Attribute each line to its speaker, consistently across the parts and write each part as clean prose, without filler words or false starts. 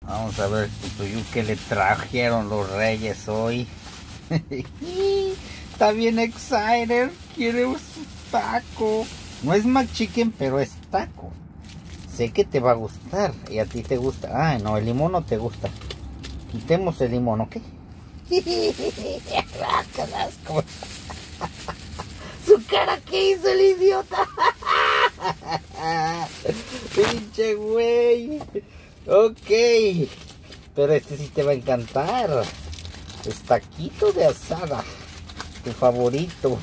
Speaker 1: Vamos a ver qué le trajeron los reyes hoy. Está bien excited. Quiere un taco. No es McChicken, pero es taco. Sé que te va a gustar. Y a ti te gusta. Ah, no, el limón no te gusta. Quitemos el limón, ¿ok? Su cara que hizo el idiota. Pinche güey. Ok. Pero este sí te va a encantar. Es taquito de asada. Tu favorito.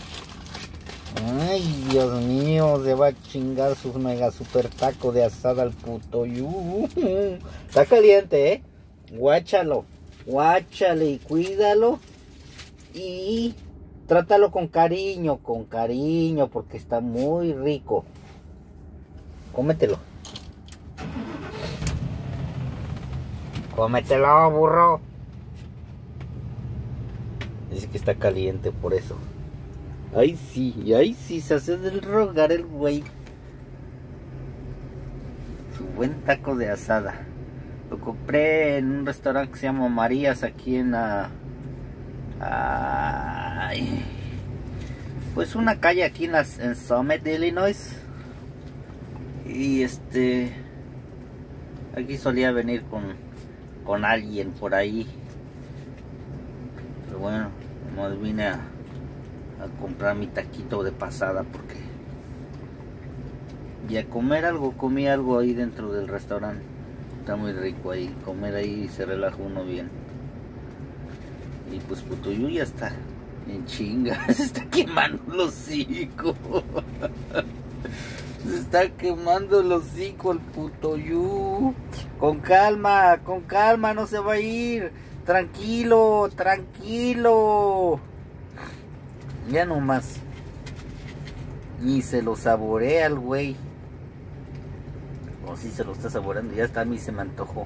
Speaker 1: Ay, Dios mío. Se va a chingar su mega super taco de asada al puto. Está caliente, Guáchalo. Guáchale y cuídalo. Y trátalo con cariño, porque está muy rico. Cómetelo. Cómetelo, burro. Dice que está caliente por eso. Ay sí, se hace del rogar el güey. Su buen taco de asada. Lo compré en un restaurante que se llama Marías aquí en la... pues una calle aquí en Summit, Illinois. Y aquí solía venir con alguien por ahí. Pero bueno, nomás vine a comprar mi taquito de pasada porque... y a comer algo, comí algo ahí dentro del restaurante. Está muy rico ahí, comer ahí se relaja uno bien. Y pues Putuyú ya está en chinga, se está quemando el hocico. Se está quemando el hocico el Putuyú. Con calma, no se va a ir. Tranquilo, tranquilo. Ya nomás. Y se lo saborea el güey. O si se lo está saboreando, ya está, a mí se me antojó.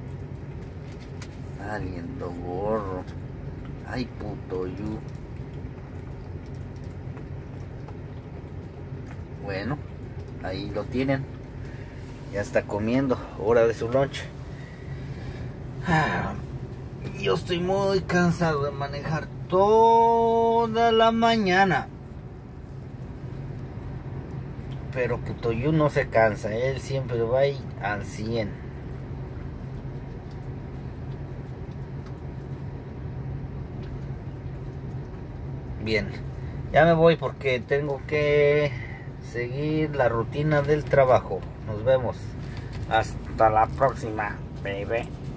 Speaker 1: Saliendo gorro. Ay, Putuyú. Bueno, ahí lo tienen. Ya está comiendo, hora de su lunch. Yo estoy muy cansado de manejar toda la mañana. Pero Putuyú no se cansa, él siempre va ahí al 100. Bien, ya me voy porque tengo que seguir la rutina del trabajo. Nos vemos. Hasta la próxima, baby.